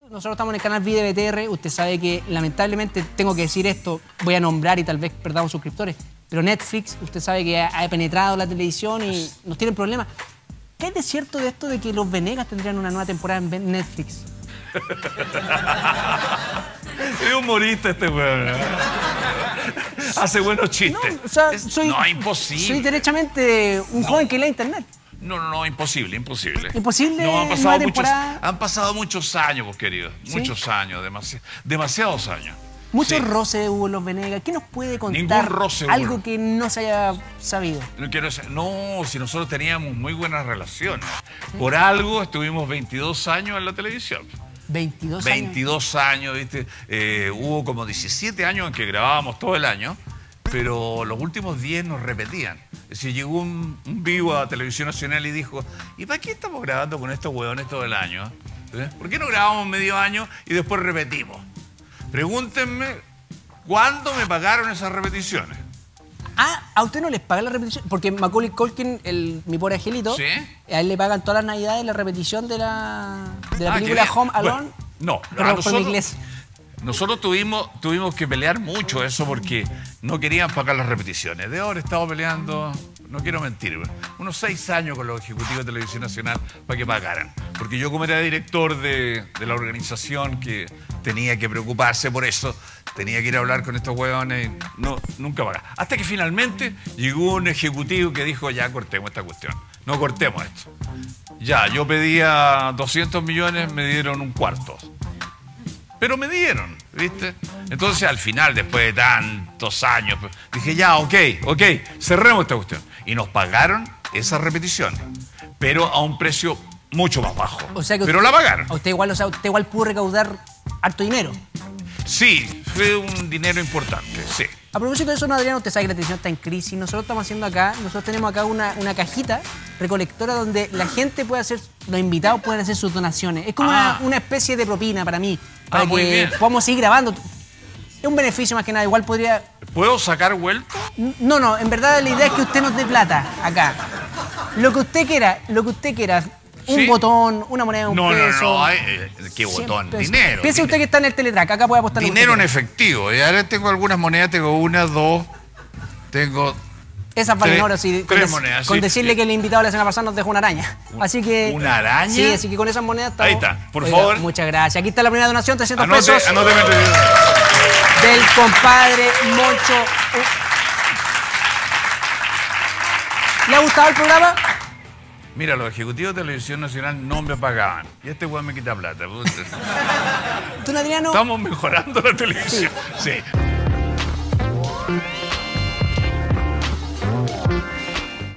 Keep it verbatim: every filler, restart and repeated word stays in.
Nosotros estamos en el canal Vida B T R. Usted sabe que lamentablemente tengo que decir esto, voy a nombrar y tal vez perdamos suscriptores, pero Netflix, usted sabe que ha penetrado la televisión y nos tienen problemas. ¿Qué es de cierto de esto de que Los Venegas tendrían una nueva temporada en Netflix? Es humorista este weón. Hace buenos chistes. No, o sea, es, soy, no, imposible. Soy derechamente un no. joven que lee internet. No, no, no, imposible, imposible. Imposible. No, han pasado, muchos, temporada... han pasado muchos años, vos querido. ¿Sí? Muchos años, demasi demasiados años. Muchos sí. roces hubo en Los Venegas. ¿Qué nos puede contar? Ningún roce algo hubo. que no se haya sabido. No, quiero, no, si nosotros teníamos muy buenas relaciones. ¿Sí? Por algo estuvimos veintidós años en la televisión. veintidós años. veintidós años, ¿viste? Eh, hubo como diecisiete años en que grabábamos todo el año, pero los últimos diez nos repetían. Es decir, llegó un, un vivo a Televisión Nacional y dijo, ¿y para qué estamos grabando con estos hueones todo el año? ¿Eh? ¿Por qué no grabamos medio año y después repetimos? Pregúntenme, ¿cuándo me pagaron esas repeticiones? Ah, ¿a usted no les pagan la repetición? Porque Macaulay Culkin, el, mi pobre angelito, ¿sí? A él le pagan todas las navidades la repetición de la, de la ah, película Home Alone. Bueno, no, pero a nosotros, inglés. Nosotros tuvimos, tuvimos que pelear mucho eso porque no querían pagar las repeticiones. De ahora estamos peleando, no quiero mentir, unos seis años con los ejecutivos de Televisión Nacional para que pagaran. Porque yo, como era director de, de la organización que tenía que preocuparse por eso, tenía que ir a hablar con estos hueones y no, nunca pagaban. Hasta que finalmente llegó un ejecutivo que dijo, ya cortemos esta cuestión, no cortemos esto. Ya, yo pedía doscientos millones, me dieron un cuarto. Pero me dieron, ¿viste? Entonces, al final, después de tantos años, dije, ya, ok, ok, cerremos esta cuestión. Y nos pagaron esa repetición, pero a un precio mucho más bajo. O sea que pero usted, la pagaron. Usted igual, o sea, usted igual pudo recaudar harto dinero. Sí, fue un dinero importante, sí. A propósito de eso, no, Adriano, usted sabe que la televisión está en crisis. Nosotros estamos haciendo acá, nosotros tenemos acá una, una cajita recolectora donde la gente puede hacer, los invitados pueden hacer sus donaciones. Es como ah. una, una especie de propina para mí, para ah, que bien. podamos seguir grabando. Es un beneficio más que nada, igual podría... ¿Puedo sacar vuelto? No, no, en verdad la idea es que usted nos dé plata acá. Lo que usted quiera, lo que usted quiera. Un ¿Sí? botón, una moneda de un no, peso. No, no, eh, ¿qué botón? Pesos. Dinero. Piense dinero. usted que está en el Teletrack, acá puede apostar. Dinero en efectivo. Y ahora tengo algunas monedas, tengo una, dos, tengo... Esas valen oro, sí. Tres con monedas, Con sí, decirle sí. que el invitado de la semana pasada nos dejó una araña. Así que... ¿Una araña? Sí, así que con esas monedas estamos... Ahí está, por Oiga, favor. Muchas gracias. Aquí está la primera donación, trescientos anote, pesos. Anóteme. Del compadre Moncho. ¿Le ha gustado el programa? Mira, los ejecutivos de Televisión Nacional no me pagaban. Y este weón me quita plata. ¿Don Adriano? Estamos mejorando la televisión. Sí. sí.